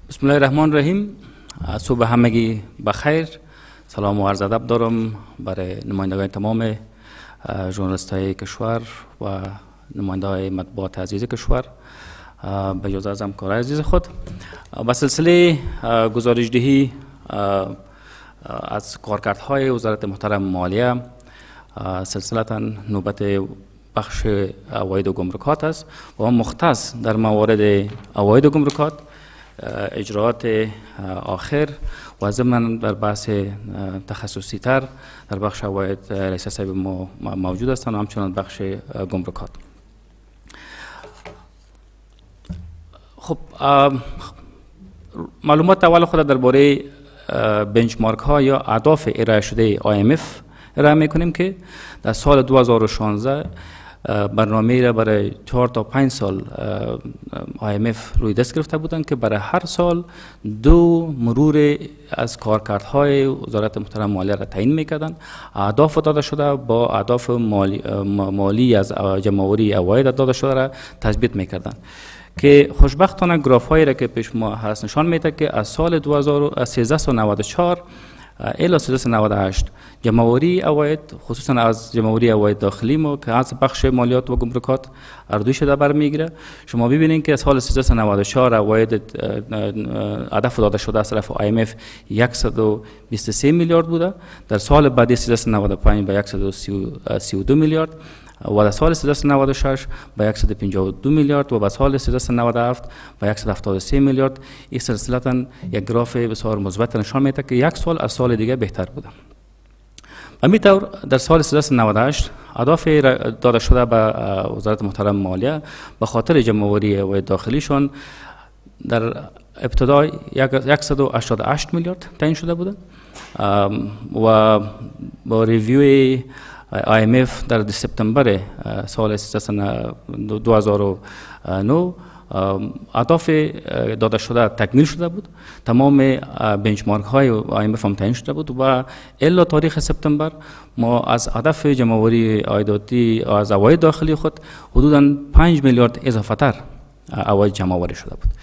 بسم الله الرحمن الرحیم. صبح همگی بخیر. سلام و عرض ادب دارم برای نمایندگان تمام ژورنالیست های کشور و نماینده های مطبوعات عزیز کشور به جز از همکارای عزیز خود. به سلسله گزارشدهی از کارکردهای وزارت محترم مالیه، سلسلتا نوبت بخش عواید و گمرکات است و مختص در موارد عواید و گمرکات، اجراعات آخر و ضمن در بحث تخصصی تر در بخش عواید رئیس صاحب ما موجود هستند و همچنان بخش گمرکات. خب معلومات اول خود درباره بنچمارک ها یا اهداف ارائه شده IMF ارائه میکنیم که در سال 2016 برنامه را برای 4 تا 5 سال IMF روی دست گرفته بودند که برای هر سال 2 مرور از کارکردهای وزارت محترم مالیه را تعیین میکردند. اهداف داده شده با اهداف مالی از جمع‌آوری عواید داده شده را تثبیت میکردند که خوشبختانه گراف هایی را که پیش ما هست نشان میده که از سال 1394 الی 1398 جمع‌آوری عواید، خصوصا از جمع‌آوری عواید داخلی ما که از بخش مالیات و گمرکات اردوی شده برمیگیره، شما ببینید که از سال 1394 عواید هدف داده شده از طرف IMF 123 میلیارد بوده، در سال بعدی 1395 به 132 میلیارد و در سال 1396 به 152 میلیارد و به سال 1397 به 173 میلیارد. این سلسلتا یک گراف بسیار مثبت نشان میده که یک سال از سال دیگه بهتر بوده. همینطور در سال 1398 اهداف داده شده به وزارت محترم مالیه به خاطر جمع‌آوری عواید داخلیشان در ابتدا 188 میلیارد تعیین شده بوده و با ریویو IMF در سپتامبر سال 2009 اهداف داده شده تکمیل شده بود. تمام بنچمارک های IMF هم تعیین شده بود و الی تاریخ سپتامبر ما از هدف جمع‌آوری عایداتی از عواید داخلی خود حدوداً 5 میلیارد اضافه تر عواید جمع‌آوری شده بود.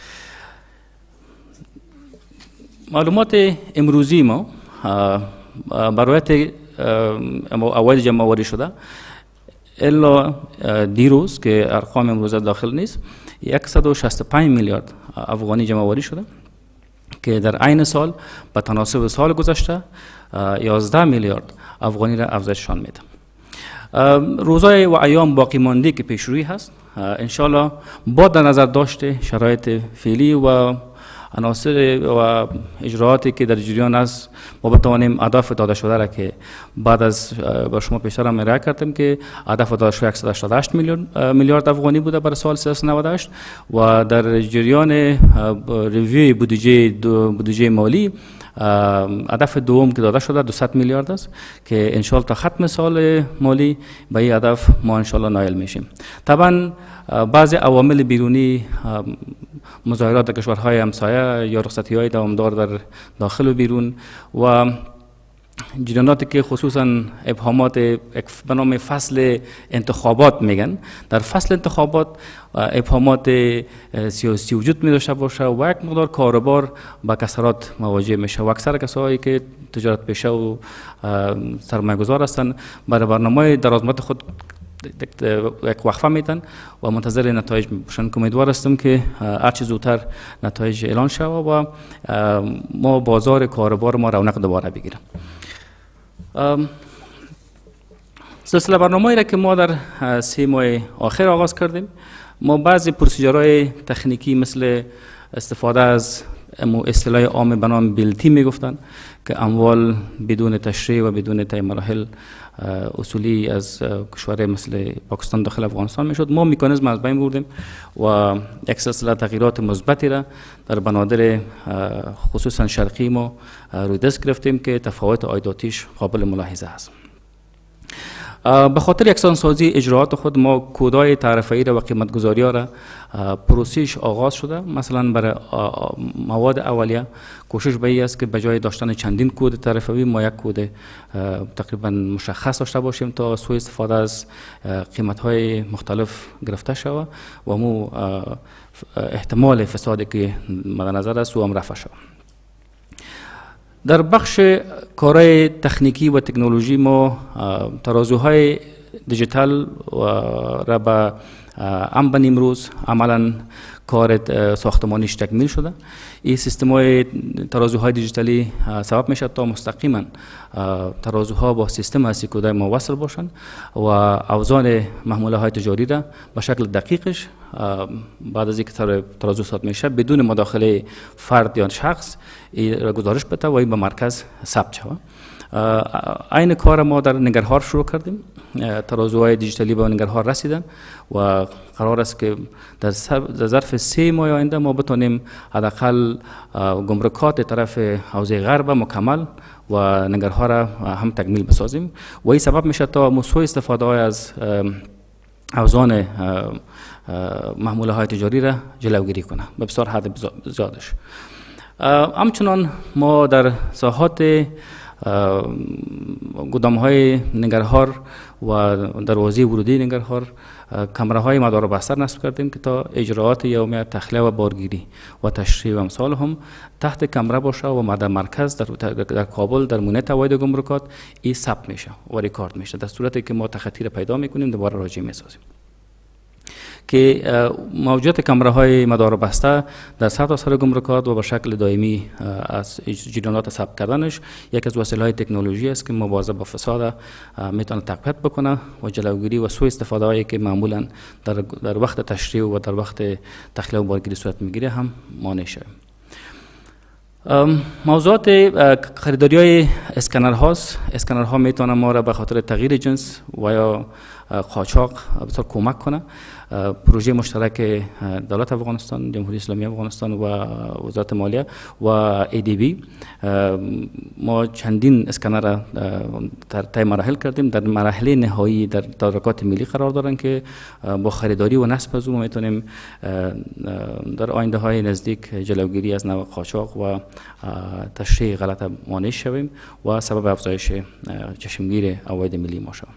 معلومات امروزی ما برایت عواید جمع‌آوری شده الا دیروز که ارقام امروز داخل نیست 165 میلیارد افغانی جمع‌آوری شده که در عین سال به تناسب سال گذشته 11 میلیارد افغانی را افزایششان میده. روزهای و ایام باقی مانده که پیش روی هست انشالله با در نظر داشته شرایط فعلی و عناصر و اجراعاتی که در جریان است ما بتوانیم اهداف داده شده را که بعد از با شما پیشتر هم ارائه کردیم که اهداف داده شده 188 میلیارد افغانی بوده برای سال 1398 و در جریان ریویو بودجه مالی هدف دوم که داده شده 200 میلیارد است که انشالله تا ختم سال مالی به این هدف ما انشالله نائل میشیم. طبعا بعضی عوامل بیرونی، مظاهرات کشورهای همسایه یا رخصتی‌های دوامدار در داخل و بیرون و جریاناتی که خصوصا ابهامات به نام فصل انتخابات میگن، در فصل انتخابات ابهامات سیاسی وجود می داشته باشه و یک مقدار کاروبار با کسرات مواجه میشه و اکثر کسایی که تجارت پیشه و سرمایه‌گذار هستند برای برنامه درآمد خود یک وقفه میتن و منتظر نتایج میباشن که امیدوار هستم که هرچه زودتر نتایج اعلان شود و ما بازار کاروبار ما رونق دوباره بگیریم. سلسله برنامه‌ای را که ما در 3 ماه آخر آغاز کردیم، ما بعضی پروسیجرهای تکنیکی مثل استفاده از اصطلاح عام به نام بیلتی میگفتن که اموال بدون تشریع و بدون طی مراحل اصولی از کشور مثل پاکستان داخل افغانستان میشد. ما مکانیزم از بین بردیم و یک سلسله تغییرات مثبتی را در بنادر خصوصا شرقی ما روی دست گرفتیم که تفاوت عایداتیش قابل ملاحظه است. به خاطر یکسان سازی اجراعات خود ما کودهای تعرفه‌ای را و قیمتگذاری ها را پروسیش آغاز شده. مثلا برای مواد اولیه کوشش به این است که به جای داشتن چندین کود تعرفه‌ای ما یک کود تقریبا مشخص داشته باشیم تا سوء استفاده از قیمت‌های مختلف گرفته شود و مو احتمال فسادی که مد نظر است و هم رفع شود. در بخش کارهای تکنیکی و تکنولوژی ما ترازوهای دیجیتال را به انبن امروز عملا کار ساختمانیش تکمیل شده. این سیستم های ترازوهای دیجیتالی سبب میشه تا مستقیما ترازوها با سیستم هستی ما وصل باشن و اوزان محموله های تجاری را به شکل دقیقش بعد از اینکه ترازو ثبت میشه بدون مداخله فرد یا شخص این را گزارش بده و این به مرکز ثبت شود. این کار ما در ننگرهار شروع کردیم. ترازوهای دیجیتالی به ننگرهار رسیدن و قرار است که در ظرف 3 ماه آینده ما بتونیم حداقل گمرکات طرف حوزه غرب مکمل و ننگرهار را هم تکمیل بسازیم و این سبب میشه تا سوء استفاده از اوزان محموله های تجاری را جلوگیری کنه به بسیار حد زیادش. همچنان ما در ساحات گودام های ننگرهار و دروازه ورودی ننگرهار کامراهای مدار بستر نصب کردیم که تا اجراعات یومیه تخلیه و بارگیری و تشریح و امثال هم تحت کامرا باشه و در مرکز در کابل در مونیت واحد گمرکات این ثبت میشه و ریکارد میشه. در صورتی که ما تخطی را پیدا میکنیم دوباره راجع میسازیم که موجودیت کامراهای مدار بسته در سرتاسر گمرکات و به شکل دائمی از جریانات ثبت کردنش یک از وسایل تکنولوژی است که مواظب با فساد میتونه تقویت بکنه و جلوگیری و سوء استفاده هایی که معمولا در وقت تشریح و در وقت تخلیه و بارگیری صورت میگیره هم مانع شود. موضوعات خریداری های اسکنر هاست. اسکنر ها میتونه ما را به خاطر تغییر جنس و یا قاچاق بسیار کمک کنه. پروژه مشترک دولت افغانستان، جمهوری اسلامی افغانستان و وزارت مالیه و ADB ما چندین اسکنر را در طی مراحل کردیم. در مرحله نهایی در تدارکات ملی قرار دارن که با خریداری و نصب از او میتونیم در آینده های نزدیک جلوگیری از نوع قاچاق و تشریح غلط مانع شویم و سبب افزایش چشمگیر عواید ملی ما شویم.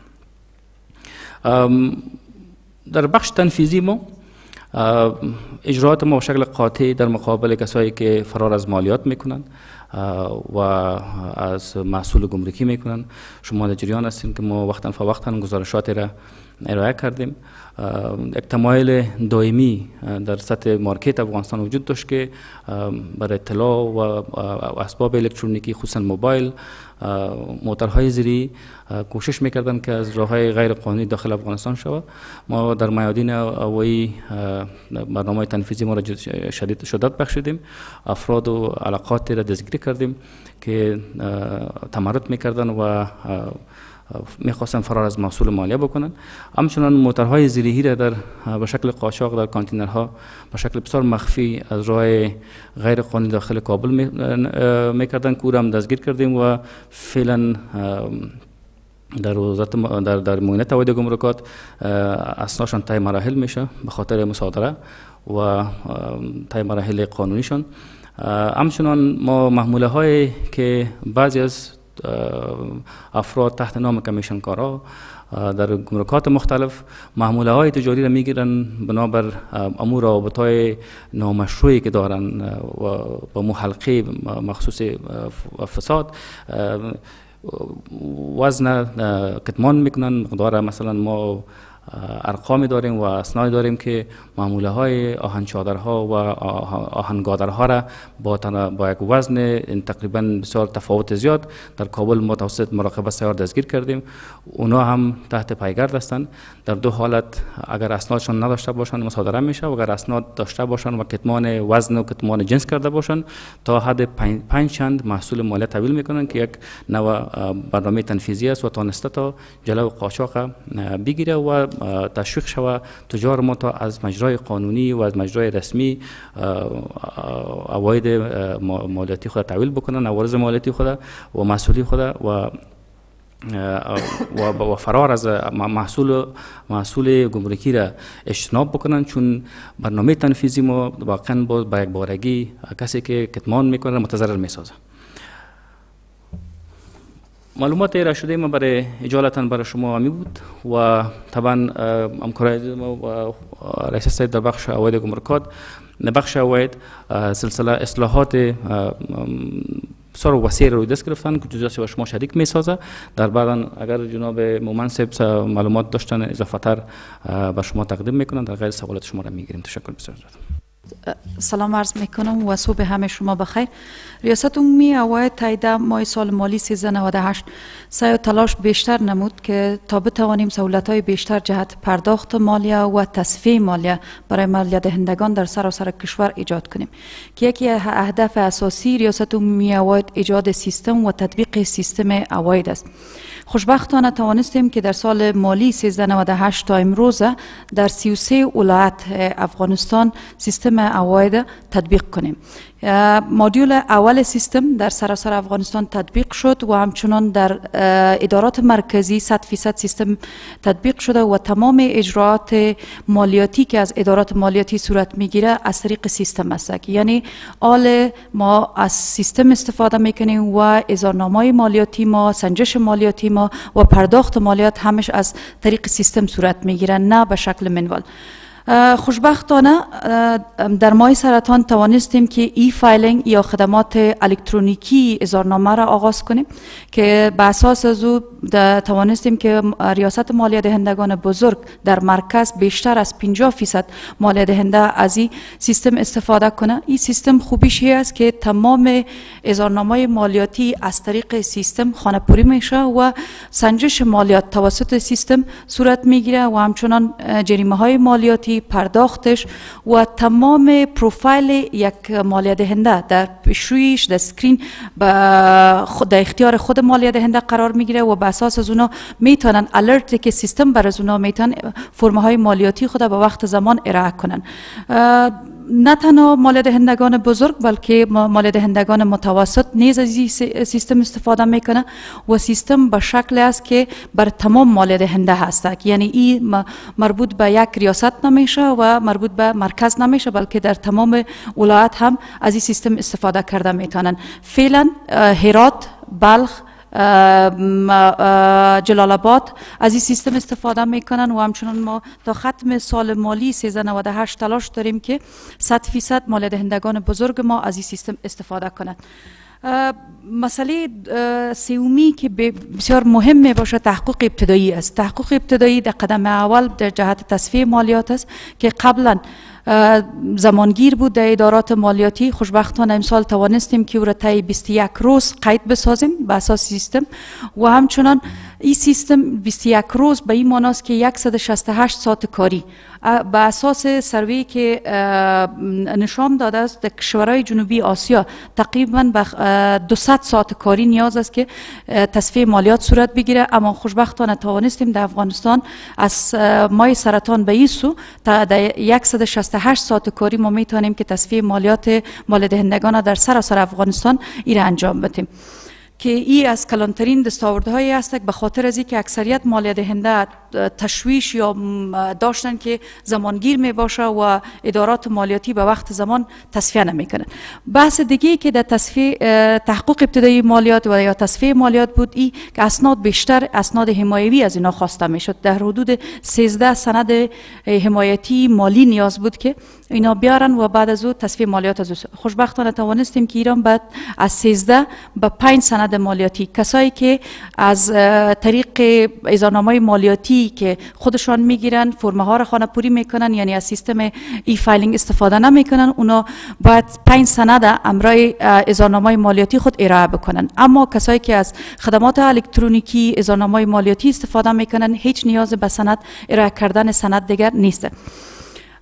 در بخش تنفیذی ما اجراعات ما به شکل قاطع در مقابل کسایی که فرار از مالیات میکنن و از محصول گمرکی میکنن. شما در جریان هستین که ما وقتا فوقتا گزارشات را ارائه کردیم. یک تمایل دائمی در سطح مارکت افغانستان وجود داشت که برای اطلاع و اسباب الکترونیکی خصوصا موبایل موترهای زیری کوشش میکردن که از راههای غیر قانونی داخل افغانستان شود. ما در میادین اوایی برنامه تنفیذی ما را شدت بخشیدیم. افراد و علاقات را دستگیر کردیم که تمرد میکردن و میخواستن فرار از محصول مالیه بکنن. همچنان موترهای زیریهی را به شکل قاچاق در کانتینرها به شکل بسیار مخفی از راه غیر قانونی داخل کابل میکردن که او را هم دستگیر کردیم و فعلا در مونیت واحد گمرکات اسنادشان طی مراحل میشه به خاطر مصادره و طی مراحل قانونیشان. همچنان ما محموله هایی که بعضی از افراد تحت نام کمیشن کارا در گمرکات مختلف محموله های تجاری را میگیرن بنابر امور روابط های نامشروعی که دارن و با حلقه مخصوص فساد وزن کتمان میکنن. مقدار مثلا ما ارقامی داریم و اسنادی داریم که معموله های آهن چادرها و آهن گادرها را با یک وزن تقریبا بسیار تفاوت زیاد در کابل متوسط مراقبه سیار دستگیر کردیم. اونا هم تحت پیگرد هستند. در دو حالت اگر اسنادشان نداشته باشند مصادره میشه و اگر اسناد داشته باشند و کتمان وزن و کتمان جنس کرده باشند تا حد 5 چند محصول مالیه تحویل میکنن که یک نوع برنامه تنفیذی است و تانسته تا جلو قاچاق بگیره و تشویق شود تجار ما تا از مجرای قانونی و از مجرای رسمی عواید مالیاتی خود تحویل بکنن، عوارض مالیاتی خود و محصولی خود و و فرار از محصول گمرکی را اجتناب بکنن، چون برنامه تنفیذی ما واقعا با یک بارگی کسی که کتمان میکنه متضرر میسازه. معلومات ارائه شده ما برای اجالتا برای شما همی بود و طبعا همکارای ما و رئیس صاحب در بخش عواید گمرکات، بخش عواید سلسله اصلاحات بسیار وسیع روی دست گرفتن که جزئیات با شما شریک میسازه. در بعد اگر جناب مومن صاحب معلومات داشتن اضافه تر به شما تقدیم میکنن، در غیر سوالات شما را میگیریم. تشکر بسیار زیاد. سلام عرض میکنم و صبح همه شما بخیر. ریاست عمومی عواید تایید ماه سال مالی 1398 سعی و تلاش بیشتر نمود که تا بتوانیم سهولت‌های بیشتر جهت پرداخت مالیه و تصفیه مالیه برای مالیه دهندگان در سراسر کشور ایجاد کنیم که یکی اهداف اساسی ریاست عمومی عواید ایجاد سیستم و تطبیق سیستم عواید است. خوشبختانه توانستیم که در سال مالی 1398 تا امروز در 33 ولایت افغانستان سیستم عواید تطبیق کنیم. مدیول اول سیستم در سراسر افغانستان تطبیق شد و همچنان در ادارات مرکزی 100% سیستم تطبیق شده و تمام اجراعات مالیاتی که از ادارات مالیاتی صورت میگیره از طریق سیستم است. یعنی ما از سیستم استفاده میکنیم و اظهارنامه مالیاتی ما، سنجش مالیاتی ما و پرداخت مالیات همش از طریق سیستم صورت میگیره، نه به شکل منوال. خوشبختانه در ماه سرطان توانستیم که ای فایلینگ یا خدمات الکترونیکی اظهارنامه را آغاز کنیم که به اساس از او توانستیم که ریاست مالیه دهندگان بزرگ در مرکز بیشتر از 50% مالیه دهنده از این سیستم استفاده کنه. این سیستم خوبیش است که تمام اظهارنامه مالیاتی از طریق سیستم خانه‌پوری میشه و سنجش مالیات توسط سیستم صورت میگیره و همچنان جریمه های مالیاتی، پرداختش و تمام پروفایل یک مالیه دهنده در پیشرویش در سکرین در اختیار خود مالیه دهنده قرار میگیره و به اساس از اونا میتونن الرتی که سیستم بر از اونا میتونن فرم های مالیاتی خود به وقت زمان ارائه کنن. نه تنها مالیه دهندگان بزرگ بلکه مالیه دهندگان متوسط نیز از این سیستم استفاده میکنه و سیستم به شکل است که بر تمام مالیه دهنده هست. یعنی این مربوط به یک ریاست نمیشه و مربوط به مرکز نمیشه بلکه در تمام ولایت هم از این سیستم استفاده کرده میتونن. فعلا هرات، بلخ، جلال آباد از این سیستم استفاده میکنن و همچنان ما تا ختم سال مالی 1398 تلاش داریم که 100% مالیه دهندگان بزرگ ما از این سیستم استفاده کنند. مسئله سومی که بسیار مهم می باشه تحقق ابتدایی است. تحقق ابتدایی در قدم اول در جهت تصفیه مالیات است که قبلا زمانگیر بود در ادارات مالیاتی. خوشبختانه امسال توانستیم که او را طی 21 روز قید بسازیم به اساس سیستم و همچنان این سیستم 21 روز به این معنی است که 168 ساعت کاری به اساس سروی که نشان داده است در کشورهای جنوبی آسیا تقریبا به 200 ساعت کاری نیاز است که تصفیه مالیات صورت بگیره. اما خوشبختانه توانستیم در افغانستان از ماه سرطان به این سو تا در 168 ساعت کاری ما میتونیم که تصفیه مالیات مالیه دهندگان در سراسر افغانستان ای را انجام بدیم که ای از کلانترین دستاوردهایی است به خاطر از اینکه اکثریت مالیه دهنده تشویش یا داشتن که زمانگیر می باشه و ادارات مالیاتی به وقت زمان تصفیه نمیکنن. بحث دیگه که در تصفیه تحقق ابتدایی مالیات و یا تصفیه مالیات بود ای که اسناد بیشتر اسناد حمایوی از اینا خواسته میشد. در حدود 13 سند حمایتی مالی نیاز بود که اینا بیارن و بعد از او تصفیه مالیات از او. خوشبختانه توانستیم که ایران بعد از 13 به 5 سند مالیاتی کسایی که از طریق اظهارنامه مالیاتی که خودشان میگیرن فرم ها را خانه‌پوری میکنن یعنی از سیستم ای فایلینگ استفاده نمیکنن، اونا باید 5 سند امرای اظهارنامه مالیاتی خود ارائه بکنن. اما کسایی که از خدمات الکترونیکی اظهارنامه مالیاتی استفاده میکنن هیچ نیاز به سند ارائه کردن سند دیگر نیست.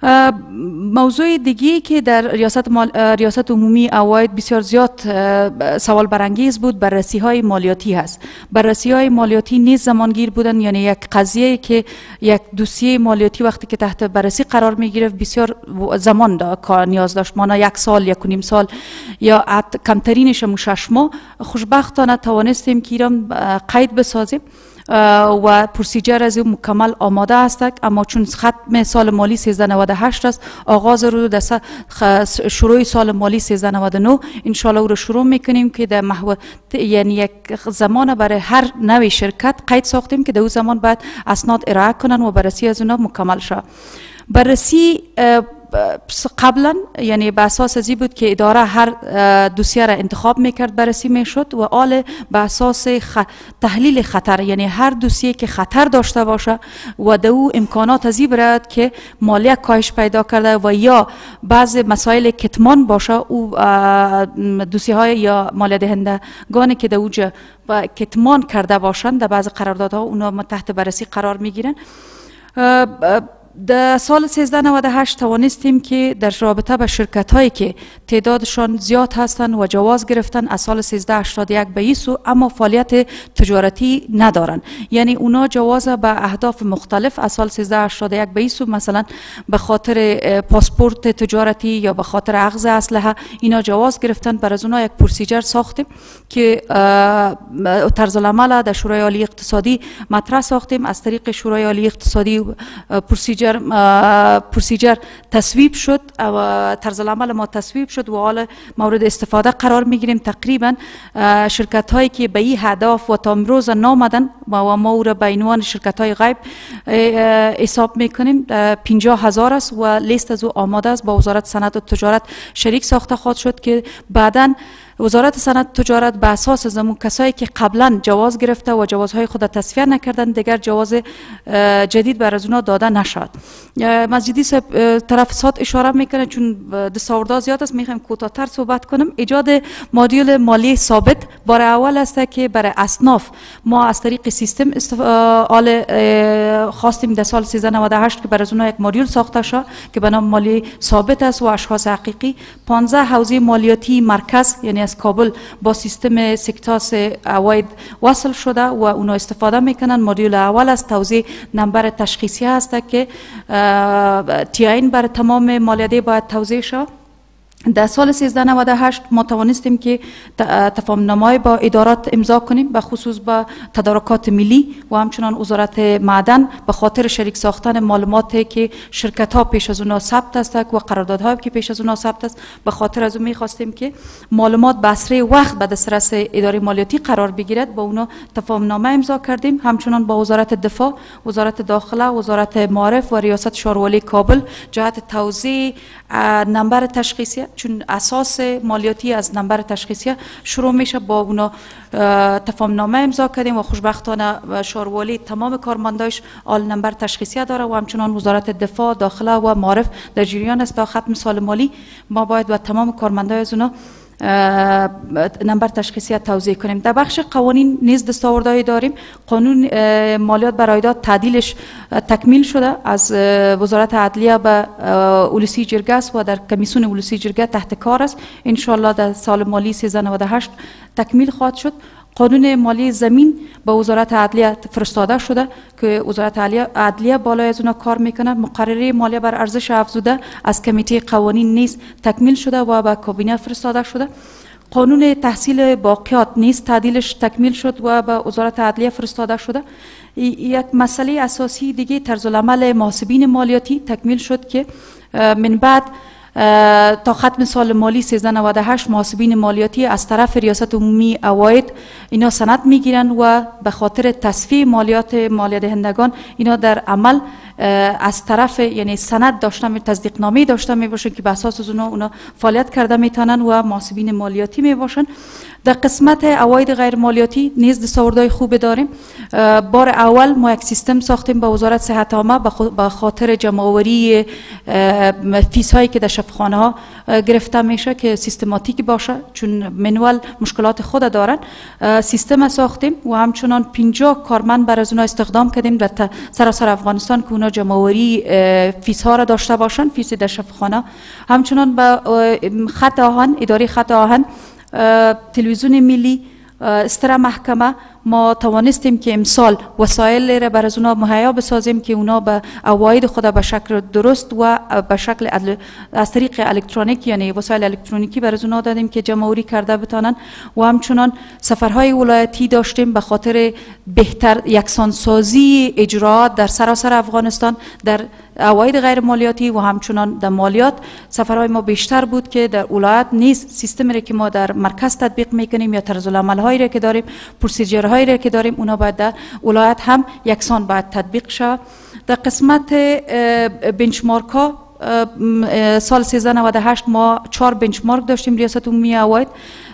موضوع دیگی که در ریاست عمومی عواید بسیار زیاد سوال برانگیز بود بررسی های مالیاتی هست. بررسی های مالیاتی نیز زمانگیر بودن، یعنی یک قضیه که یک دوسیه مالیاتی وقتی که تحت بررسی قرار می گرفت بسیار زمان نیاز داشت، مانا 1 سال 1.5 سال یا کمترینش 6 ماه. خوشبختانه توانستیم که ایران قید بسازیم و پروسیجر از او مکمل آماده است، اما چون ختم سال مالی 1398 است، آغاز رو در شروع سال مالی 1399 ان شاء الله او رو شروع میکنیم که در یعنی یک زمان برای هر نوع شرکت قید ساختیم که در اون زمان باید اسناد ارائه کنن و بررسی از اونها مکمل شد. بررسی قبلا یعنی به اساس ازی بود که اداره هر دوسیه را انتخاب میکرد بررسی میشد و آل به اساس تحلیل خطر، یعنی هر دوسیه که خطر داشته باشه و در او امکانات ازی برد که مالیه کاهش پیدا کرده و یا بعض مسائل کتمان باشه، او دوسیه های یا مالیه دهندگانی که در اوجه کتمان کرده باشند در بعض قراردادها اونا تحت بررسی قرار میگیرن. در سال 1398 توانستیم که در رابطه به شرکت هایی که تعدادشان زیاد هستند و جواز گرفتن از سال 1381 به این سو اما فعالیت تجارتی ندارن، یعنی اونا جواز به اهداف مختلف از سال 1381 به این سو، مثلا به خاطر پاسپورت تجارتی یا به خاطر اخذ اسلحه اینا جواز گرفتن. بر از اونا یک پروسیجر ساختیم که طرز العمل در شورای عالی اقتصادی مطرح ساختیم. از طریق شورای عالی اقتصادی پروسیجر تصویب شد و طرز العمل ما تصویب شد و حال مورد استفاده قرار میگیریم. تقریبا شرکت هایی که به این هدف و تا امروز نامدن و ما او را به عنوان شرکت های غیب حساب میکنیم 50,000 است و لیست از او آماده است، با وزارت صنعت و تجارت شریک ساخته خواهد شد که بعداً وزارت صنعت و تجارت به اساس زمون کسایی که قبلا جواز گرفته و جوازهای خود تصفیه نکردن دیگر جواز جدید بر از اونا داده نشد. مسجدی صاحب طرف سات اشاره میکنه چون دستاوردها زیاد است، میخوایم کوتاه‌تر صحبت کنم. ایجاد مدیول مالی ثابت بار اول است که برای اصناف ما از طریق سیستم خواستیم در سال 1398 که بر از اونها یک مدیول ساخته شد که به نام مالی ثابت است و اشخاص حقیقی. 15 حوزه مالیاتی مرکز یعنی از کابل با سیستم سکتاس عواید وصل شده و اونا استفاده میکنن. مدیول اول از توزیع نمبر تشخیصی هست که TIN بر تمام مالیاتی باید توزیع شد. در سال 1398 ما توانستیم که تفاهم‌نامه‌ای با ادارات امضا کنیم، به خصوص با تدارکات ملی و همچنان وزارت معدن به خاطر شریک ساختن معلوماتی که شرکت‌ها پیش از اونها ثبت است و قراردادهایی که پیش از اونها ثبت است. به خاطر از اون می‌خواستیم که معلومات به اسرع وقت به دسترس اداره مالیاتی قرار بگیرد. با اونا تفاهم‌نامه امضا کردیم، همچنان با وزارت دفاع، وزارت داخله، وزارت معارف و ریاست شاروالی کابل جهت توزیع نمبر تشخیصی، چون اساس مالیاتی از نمبر تشخیصی شروع میشه. با اونا تفاهم‌نامه امضا کردیم و خوشبختانه شاروالی تمام کارمندایش آل نمبر تشخیصی داره و همچنان وزارت دفاع، داخله و معارف در جریان است. تا ختم سال مالی ما باید با تمام کارمندای از اونا نمبر تشخیصی توزیع کنیم. در بخش قوانین نیز دستاوردهایی داریم. قانون مالیات بر عایدات تعدیلش تکمیل شده از وزارت عدلیه به اولوسی جرگه است و در کمیسیون اولوسی جرگه تحت کار است. ان شاء الله در سال مالی 1398 تکمیل خواهد شد. قانون مالی زمین به وزارت عدلیه فرستاده شده که وزارت عدلیه بالای از اونها کار میکنه. مقرره مالیه بر ارزش افزوده از کمیته قوانین نیز تکمیل شده و به کابینه فرستاده شده. قانون تحصیل باقیات نیز تعدیلش تکمیل شد و به وزارت عدلیه فرستاده شده. یک مسئله اساسی دیگه طرز العمل محاسبین مالیاتی تکمیل شد که من بعد تا ختم سال مالی 1398 محاسبین مالیاتی از طرف ریاست عمومی عواید اینا سند میگیرن و به خاطر تصفیه مالیات مالیه دهندگان اینا در عمل از طرف یعنی سند داشتن، تصدیق نامه داشتن می باشن که به اساس اونا فعالیت کرده میتونن و محاسبین مالیاتی می باشن. در قسمت عواید غیر مالیاتی نیز دستاوردهای خوب داریم. بار اول ما یک سیستم ساختیم با وزارت صحت عامه به خاطر جمع‌آوری فیس هایی که در شفاخانه ها گرفته میشه که سیستماتیک باشه، چون منوال مشکلات خود دارن. سیستم ساختیم و همچنان 50 کارمند بر از اونها استخدام کردیم در سراسر افغانستان که اونا جمع‌آوری فیس ها را داشته باشن، فیس در شفاخانه. همچنان به خط آهن، اداره خط آهن، تلویزیون ملی، استرا محکمه، ما توانستیم که امسال وسایل را بر از اونا مهیا بسازیم که اونا به عواید خود به شکل درست و به شکل از طریق الکترونیک، یعنی وسایل الکترونیکی بر از اونا دادیم که جمع‌آوری کرده بتانن. و همچنان سفرهای ولایتی داشتیم به خاطر بهتر یکسانسازی اجراات در سراسر افغانستان در عواید غیر مالیاتی و همچنان در مالیات. سفرهای ما بیشتر بود که در ولایت نیز سیستمی را که ما در مرکز تطبیق میکنیم یا طرز العمل هایی را که داریم، پروسیجر هایی را که داریم، اونا باید در ولایت هم یکسان باید تطبیق شود. در قسمت بنچمارک ها سال 1398 ما 4 بنچمارک داشتیم ریاست عمومی عواید: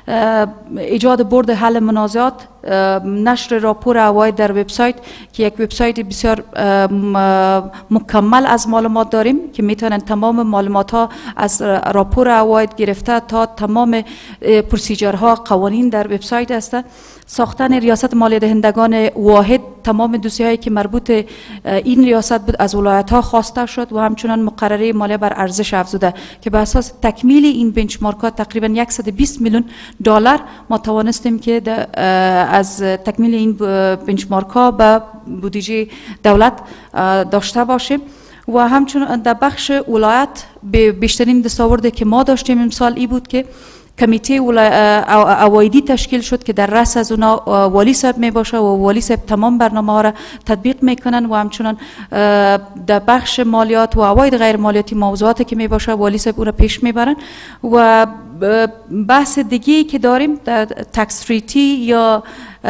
ایجاد بورد حل منازعات، نشر راپور عواید در وبسایت که یک وبسایت بسیار مکمل از معلومات داریم که میتونن تمام معلومات ها از راپور عواید گرفته تا تمام پروسیجرها، قوانین در وبسایت هستند. ساختن ریاست مالیه دهندگان واحد، تمام دوسیه هایی که مربوط این ریاست بود از ولایت ها خواسته شد و همچنان مقرره مالیه بر ارزش افزوده که به اساس تکمیل این بنچمارک ها تقریبا 120 میلیون دلار ما توانستیم که از تکمیل این بنچمارک ها به بودجه دولت داشته باشیم. و همچنان در بخش ولایت بیشترین دستاوردی که ما داشتیم امسال ای بود که کمیته عوایدی تشکیل شد که در رأس از اونا والی صاحب می باشه و والی صاحب تمام برنامه ها را تطبیق میکنن و همچنان در بخش مالیات و عواید غیر مالیاتی موضوعاتی که می باشه والی صاحب اون را پیش میبرن. و بحث دیگه که داریم در تکس تریتی یا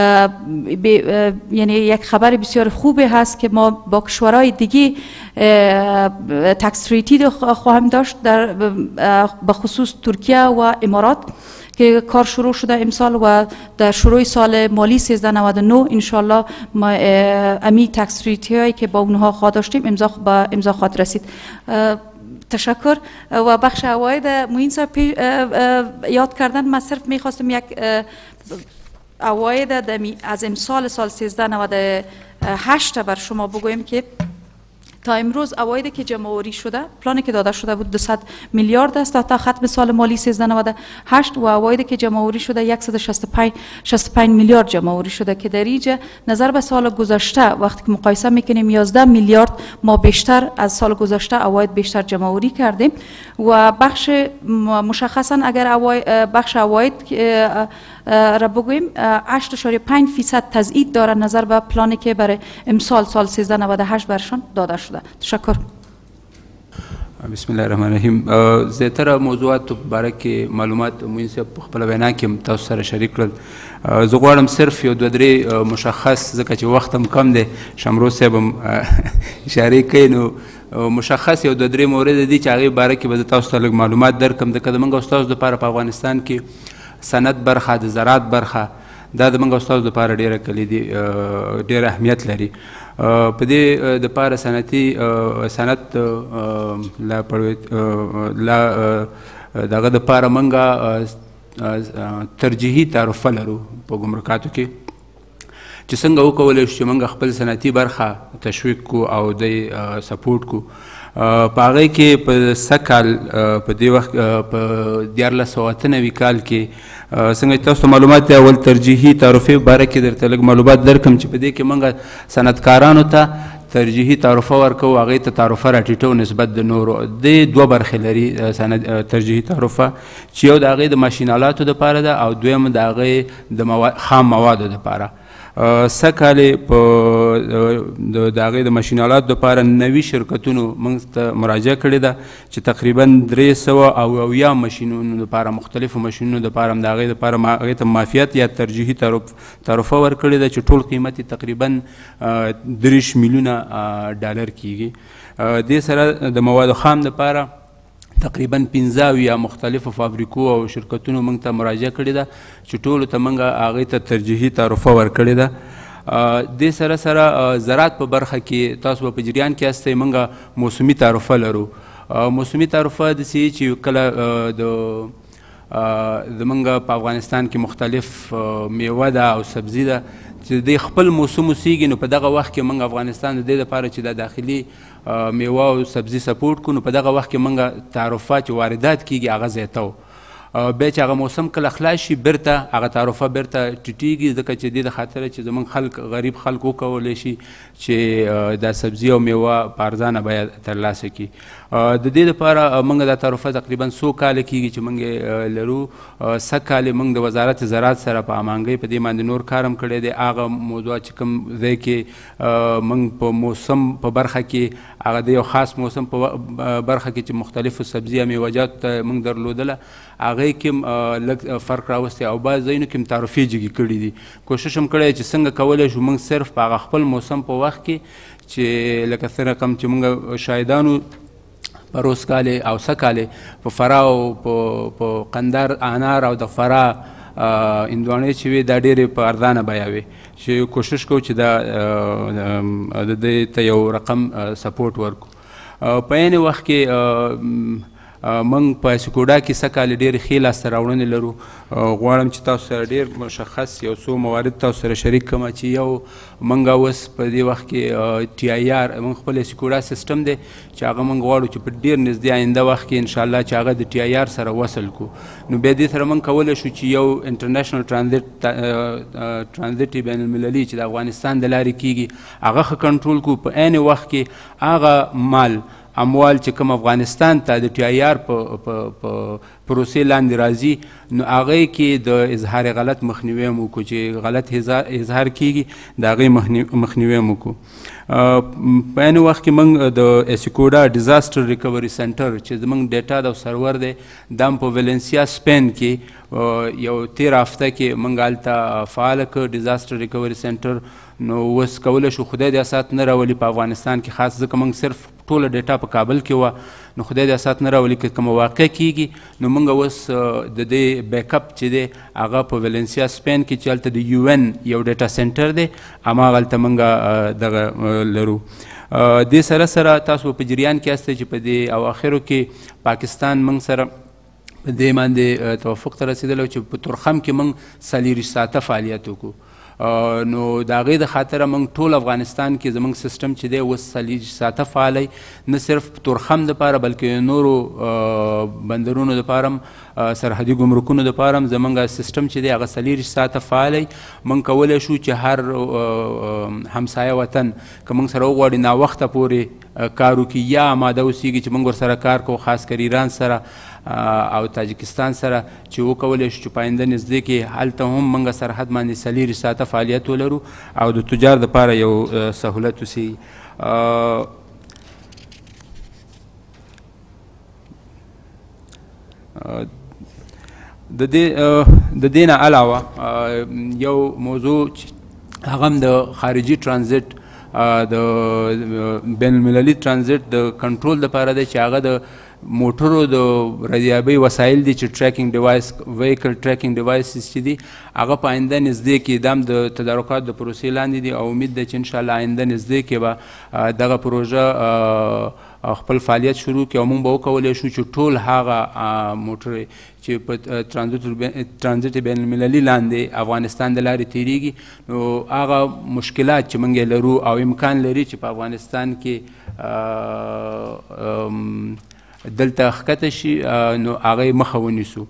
یعنی یک خبر بسیار خوبی هست که ما با کشورهای دیگه تکس تریتی خواهیم داشت در بخصوص ترکیه و امارات که کار شروع شده امسال و در شروع سال مالی 1399 انشالله ما امی تکس تریتی هایی که با اونها خواه داشتیم امضا خواهد رسید. تشکر. و بخش عواید معین صاحب یاد کردن، من صرف میخواستم یک عواید از امسال سال 1398 بر شما بگویم که تا امروز عوایدی که جمع‌آوری شده، پلانی که داده شده بود 200 میلیارد است تا ختم سال مالی 1398 و عوایدی که جمع‌آوری شده 165 میلیارد جمع‌آوری شده که در اینجا نظر به سال گذشته وقتی که مقایسه میکنیم 11 میلیارد ما بیشتر از سال گذشته عواید بیشتر جمع‌آوری کردیم. و بخش مشخصا اگر بخش عواید را بگوییم 8.5% تضعیف داره نظر به پلانی که برای امسال سال 1398 برشان داده شده. تشکر. بسم الله الرحمن الرحیم. زیاتره موضوعات برای که معلومات موین صاحب په خپله وینا کې تاسو سره شریک کړل. زه غواړم صرف یو دوه درې مشخص، ځکه چې وخت هم کم دی، شمرو صاحب هم اشارې کوي، نو مشخص یو دوه درې مورد دي چې هغې باره کې به زه تاسو ته لږ معلومات درکړم. ځکه د موږ استادو دپاره په افغانستان کې صنعت برخه، د زراعت برخه، دا د موږ استادو دپاره ډېره کلیدي ډېر اهمیت لري. په دې دپاره صنعت لا دغه دپاره موږ ترجیحي تعرفه لرو په ګمرکاتو کې چې څنګه وکولی شو چې موږ خپل صنعتي برخه تشویق کو او دی سپورټ کو. په هغې کې په سږ کال په دې وخت په 1998 کال کې څنګه چې تاسو ته معلومات دی، اول ترجیحي تعرفې باره کې درته لږ معلومات درکړم چې په دې کې موږ صنعتکارانو ته ترجیحي تعرفه ورکوو، هغې ته تعرفه راټیټو نسبت د نورو. دې دوه برخې لري ترجیحي تعرفه، چې یو د هغې د ماشین آلاتو دپاره ده او دویم د هغې د خام موادو دپاره. سږ کال یې د هغې د ماشین آلاتو دپاره 90 شرکتونو موږ ته مراجعه کړې ده چې تقریبا 380 ماشینونو دپاره، مختلفو ماشینونو دپاره هم د هغې دپاره هغې ته معافیت یا ترجیحي تعرفه ورکړې ده چې ټول قیمت یې تقریبا 30 میلیونه ډالر کیږي. دې سره د موادو خام دپاره تقریبا 15 مختلفو فابریکو او شرکتونو موږ ته مراجعه کړې ده چې ټولو ته موږ هغې ته ترجیحي تعرفه ورکړې ده. دې سره سره زراعت په برخه کې تاسو به په جریان کې هستئ موږ موسمي تعرفه لرو. موسمي تعرفه داسې چې کله زموږ په افغانستان کې مختلف میوه ده او سبزي ده چې د خپل موسم اوسیږي نو په دغه وخت کې موږ افغانستان د دې لپاره چې د داخلي میوه او سبزي سپورټ کړو نو په دغه وخت کې موږ تعرفه چې واردات کیږي هغه زیاتو. بیا چې هغه موسم کله خلاص شي بیرته هغه تعرفه بیرته ټیټیږي ځکه چې دې د خاطره چې زموږ خلک غریب خلک وکولی شي چې دا سبزي او میوه په ارزانه بیه ترلاسه کړي. د دې لپاره موږ دا تعرفه تقریبا 100 کاله کېږي چې موږ لرو. 100 کاله موږ د وزارت زراعت سره په امانګۍ په دې باندې نور کار هم کړی دی. هغه موضوع چې کوم ځای کې موږ په موسم په برخه کې هغه د یو خاص موسم په برخه کې چې مختلفو سبزي او میوهجاتو ته موږ درلودله هغې کې لږ فرق راوستی او بعض ځایونو کې هم تعرفې جګې کړي دي. کوشش هم کړی چې څنګه کولی شو موږ صرف په هغه خپل موسم په وخت کې چې لکه څه رقم چې موږ شاهدانو په روز کالې او سکالې په فراه او په قندار انار او د فراه هندواڼې چې وي دا ډېرې په ارزانه بیه وي چې کوشش کوو چې دا د دې ته یو رقم سپورټ ورکړو. په عین وخت کې موږ په سکوډا کې سکالې ډېرې ښې لاسته راوړنې لرو. غواړم چې تاسو سره ډېر مشخص یو څو موارد تاسو سره شریک کړم چې یو موږ اوس په دې وخت کې TIR موږ خپل سکوډا سیسټم دی چې هغه موږ غواړو چې په ډېر نږدې آینده وخت کې انشاءالله چې هغه د TIR سره وصل کړو نو بیا دې سره موږ کولی شو چې یو انټرنیشنل ټرانزیټ بین المللي چې د افغانستان د لارې کېږي هغه ښه کنټرول کړو. په عین وخت کې هغه اموال چې کوم افغانستان ته د TIR په پروسې لاندې راځي نو هغې کې د اظهار غلط مخنیوی هم وکړو چې غلط اظهار کېږي د هغې مخنیوی هم وکړو. په عین وخت کې موږ د اسکوډا ډیزاسټر ریکوري سنټر چې زموږ ډیټا د سرور دی دا هم په ویلنسیا سپین کې یو 13 هفته کې موږ هلته فعاله کړ ډیزاسټر ریکوري سنټر. نو اوس کولی شو خدای دې اسات نه راولي په افغانستان کې خاص ځکه موږ صرف ټوله ډیټا په کابل کې وه نو خدای دې اسات نه راولي که کومه واقع کېږي نو موږ اوس د دې بیک اپ چې دی هغه په ویلنسیا سپین کې چې هلته د UN یو ډیټا سنټر دی هماغه هلته موږ دغه لرو. دې سره سره تاسو په جریان کې هستئ چې په دې اواخرو کې پاکستان موږ سره په دې باندې توافق ته رسېدلی چې په تورخم کې موږ 40 ساعته فعالیت وکړو. نو د هغې د خاطره موږ ټول افغانستان کې زموږ سیسټم چې دی اوس 40 ساعته فعالی نه صرف تورخم دپاره بلکې نورو بندرونو دپاره هم سرحدي ګمرکونو دپاره هم زموږ سیسټم چې دی هغه 40 ساعته فعالی. موږ کولی شو چې هر همسایه وطن که موږ سره وغواړي ناوخته پورې کار وکړي یا آماده اوسیږي چې موږ ورسره کار کوو خاص کر ایران سره او تاجکستان سره چې وکولی شو چې په آینده نږدې کې هلته هم موږ سرحد باندې 40 ساعته فعالیت ولرو او د تجار دپاره یو سهولت اوسیږي. د دې نه علاوه یو موضوع هغه هم د خارجي ترانزیت د بین المللي ترانزیت د کنټرول دپاره دی چې هغه د موټرو د ردیابۍ وسایل دي چې ټریکینګ ډیوایس ویکل ټریکینګ ډیوایسز چې دي هغه په آینده نږدې کې دا هم د تدارکاتو د پروسې لاندې دي او امید ده چې انشاءالله آینده نږدې کې به دغه پروژه خپل فعالیت شروع کړي او موږ به وکولی شو چې ټول هغه موټرې چې په ترانزیت بین المللي لاندې افغانستان د لارې تیریږي نو هغه مشکلات چې موږ یې لرو او امکان لري چې په افغانستان کې دلته ښکته شي نو هغه یې مخه ونیسو.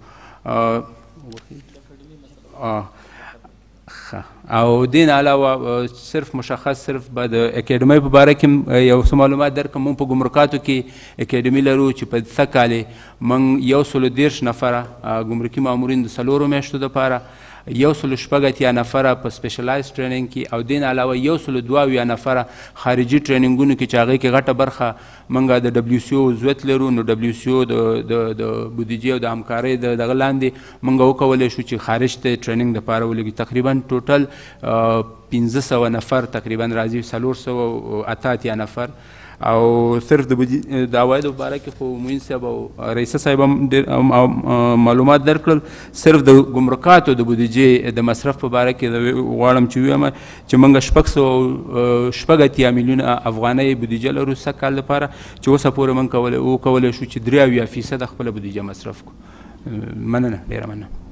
او دین علاوه صرف مشخص صرف به د اکیډمۍ په باره کې یو څه معلومات درکړم. موږ په ګمرکاتو کې اکیډمي لرو چې په څه کالې موږ 130 نفره ګمرکي مامورین د 4 میاشتو دپاره 180 نفره په سپیشلایز ټریننګ کې او دین علاوه 122 نفره خارجي ټریننګونو کې چې هغې کې غټه برخه موږ د WCO عضویت لرو. نو WCO د بودیجې او د همکارۍ دغه لاندې موږ وکولی شو چې خارج ته ټریننګ دپاره ولګي. تقریبا ټوټل 1500 نفر تقریبا راځي 488 نفر او صرف د عوایدو په باره کې خو معین صاحب او رئیسه صاحب هم ډېر معلومات درکړل. صرف د ګمرکاتو د بودیجې د مصرف په باره کې غواړم چې ووایم چې موږ 680 میلیونه افغانۍ بودیجه لرو سږ کال لپاره چې اوسه پورې موږ وکولی شو چې 83% خپله بودیجه مصرف کړو. مننه، ډېره مننه.